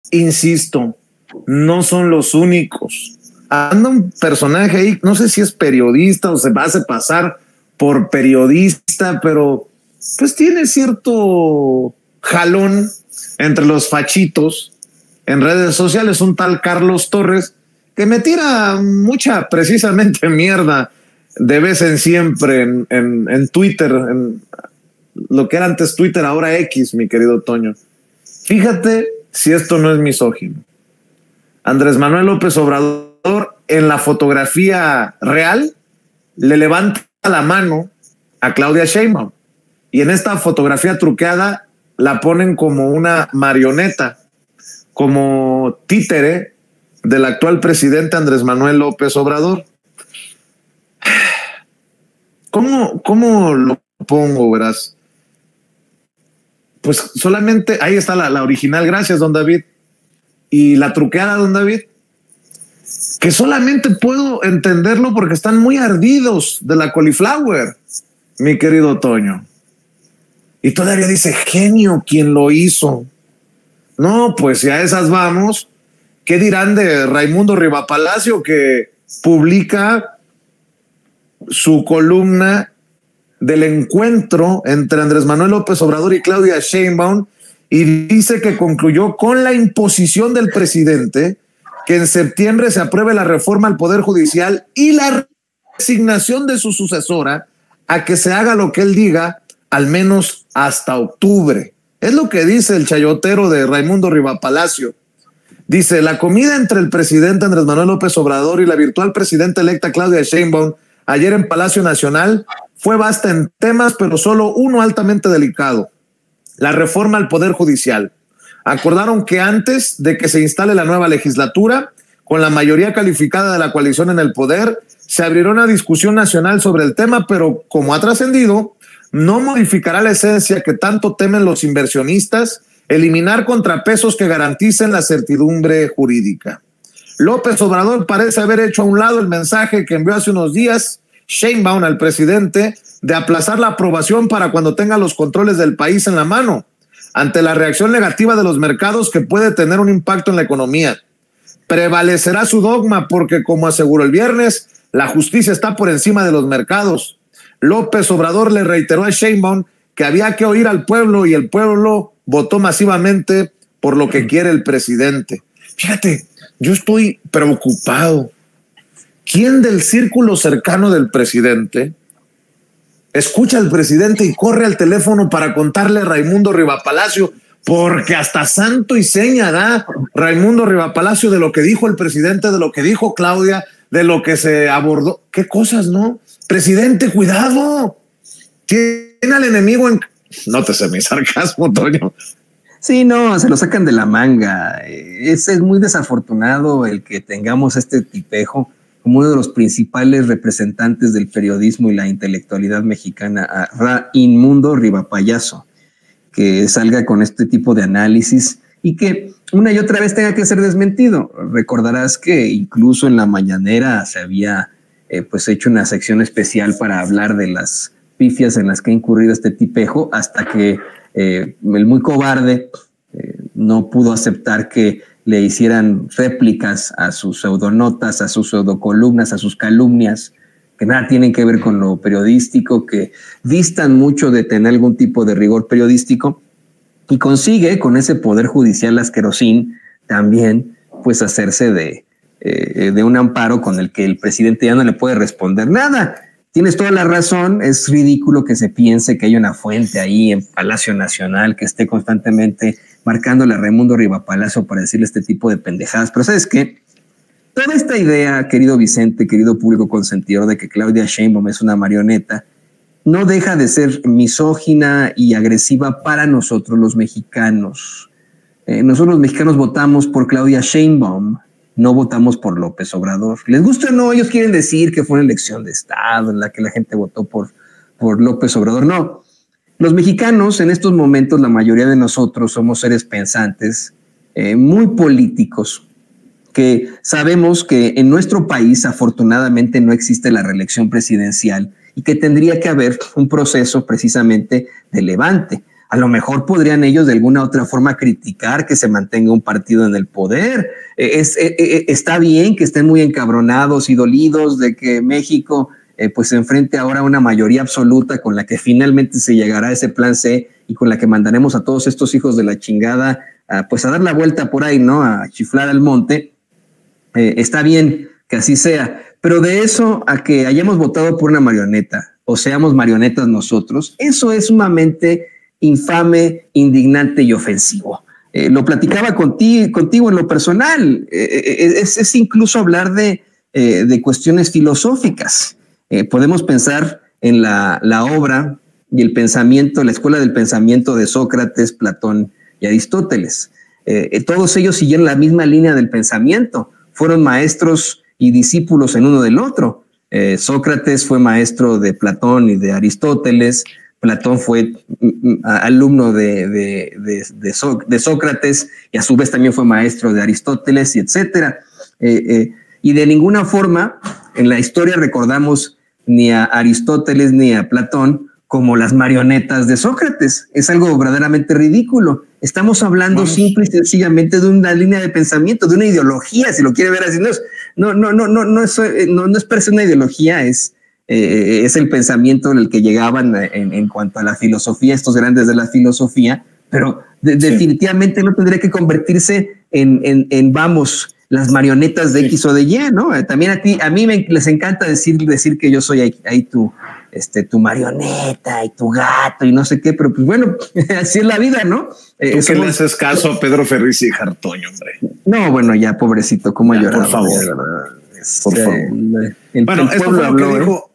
insisto, no son los únicos. Anda un personaje ahí, no sé si es periodista o se va a hacer pasar por periodista, pero pues tiene cierto jalón entre los fachitos en redes sociales, un tal Carlos Torres, que me tira mucha, precisamente, mierda de vez en siempre en Twitter, en lo que era antes Twitter, ahora X, mi querido Toño. Fíjate si esto no es misógino. Andrés Manuel López Obrador, en la fotografía real, le levanta la mano a Claudia Sheinbaum, y en esta fotografía truqueada la ponen como una marioneta, como títere del actual presidente Andrés Manuel López Obrador. ¿Cómo lo pongo, verás? Pues solamente, ahí está la original, gracias, don David. Y la truqueada, don David, que solamente puedo entenderlo porque están muy ardidos de la cauliflower, mi querido Toño. Y todavía dice, genio quien lo hizo. No, pues si a esas vamos, ¿qué dirán de Raimundo Rivapalacio, que publica su columna del encuentro entre Andrés Manuel López Obrador y Claudia Sheinbaum, y dice que concluyó con la imposición del presidente que en septiembre se apruebe la reforma al Poder Judicial y la resignación de su sucesora a que se haga lo que él diga, al menos hasta octubre? Es lo que dice el chayotero de Raimundo Rivapalacio. Dice, la comida entre el presidente Andrés Manuel López Obrador y la virtual presidenta electa Claudia Sheinbaum ayer en Palacio Nacional fue vasta en temas, pero solo uno altamente delicado: la reforma al Poder Judicial. Acordaron que antes de que se instale la nueva legislatura, con la mayoría calificada de la coalición en el poder, se abrirá una discusión nacional sobre el tema, pero como ha trascendido, no modificará la esencia que tanto temen los inversionistas: eliminar contrapesos que garanticen la certidumbre jurídica. López Obrador parece haber hecho a un lado el mensaje que envió hace unos días Sheinbaum al presidente de aplazar la aprobación para cuando tenga los controles del país en la mano, ante la reacción negativa de los mercados que puede tener un impacto en la economía. Prevalecerá su dogma porque, como aseguró el viernes, la justicia está por encima de los mercados. López Obrador le reiteró a Sheinbaum que había que oír al pueblo, y el pueblo votó masivamente por lo que quiere el presidente. Fíjate, yo estoy preocupado. ¿Quién del círculo cercano del presidente escucha al presidente y corre al teléfono para contarle a Raimundo Rivapalacio? Porque hasta santo y seña da Raimundo Rivapalacio de lo que dijo el presidente, de lo que dijo Claudia, de lo que se abordó. ¿Qué cosas, no? Presidente, cuidado. Tiene al enemigo en... Nótese mi sarcasmo, Toño. Sí, no, se lo sacan de la manga. Es muy desafortunado el que tengamos este tipejo como uno de los principales representantes del periodismo y la intelectualidad mexicana, a Raimundo Rivapayaso, que salga con este tipo de análisis y que una y otra vez tenga que ser desmentido. Recordarás que incluso en la mañanera se había pues hecho una sección especial para hablar de las pifias en las que ha incurrido este tipejo, hasta que el muy cobarde no pudo aceptar que le hicieran réplicas a sus pseudonotas, a sus pseudocolumnas, a sus calumnias, que nada tienen que ver con lo periodístico, que distan mucho de tener algún tipo de rigor periodístico, y consigue con ese poder judicial asquerosín también pues hacerse de un amparo con el que el presidente ya no le puede responder nada. Tienes toda la razón, es ridículo que se piense que hay una fuente ahí en Palacio Nacional que esté constantemente marcándole a Raimundo Rivapalacio para decirle este tipo de pendejadas. Pero ¿sabes qué? Toda esta idea, querido Vicente, querido público consentidor, de que Claudia Sheinbaum es una marioneta, no deja de ser misógina y agresiva para nosotros los mexicanos. Nosotros los mexicanos votamos por Claudia Sheinbaum, no votamos por López Obrador. Les gusta o no, ellos quieren decir que fue una elección de Estado en la que la gente votó por López Obrador. No. Los mexicanos, en estos momentos, la mayoría de nosotros somos seres pensantes, muy políticos, que sabemos que en nuestro país afortunadamente no existe la reelección presidencial y que tendría que haber un proceso precisamente de levante. a lo mejor podrían ellos de alguna otra forma criticar que se mantenga un partido en el poder. Está bien que estén muy encabronados y dolidos de que México pues se enfrente ahora a una mayoría absoluta con la que finalmente se llegará a ese plan C y con la que mandaremos a todos estos hijos de la chingada pues a dar la vuelta por ahí, ¿no? A chiflar al monte. Está bien que así sea, pero de eso a que hayamos votado por una marioneta o seamos marionetas nosotros, eso es sumamente infame, indignante y ofensivo. Lo platicaba contigo en lo personal. Es incluso hablar de cuestiones filosóficas. Podemos pensar en la obra y el pensamiento, la escuela del pensamiento de Sócrates, Platón y Aristóteles. Todos ellos siguieron la misma línea del pensamiento. Fueron maestros y discípulos en uno del otro. Sócrates fue maestro de Platón y de Aristóteles. Platón fue alumno de Sócrates y a su vez también fue maestro de Aristóteles y etcétera. Y de ninguna forma en la historia recordamos ni a Aristóteles ni a Platón como las marionetas de Sócrates. Es algo verdaderamente ridículo. Estamos hablando simple y sencillamente de una línea de pensamiento, de una ideología, si lo quiere ver así. No es per se una ideología, es el pensamiento en el que llegaban en cuanto a la filosofía, estos grandes de la filosofía, pero definitivamente no tendría que convertirse en vamos, las marionetas de X o de Y, ¿no? También a mí les encanta decir que yo soy ahí tu marioneta y tu gato y no sé qué, pero pues bueno, así es la vida, ¿no? ¿Tú qué le haces caso a Pedro Ferriz y Jartoño, hombre? No, bueno, ya, pobrecito, cómo ha llorado. Por favor. Bueno, esto fue lo que dijo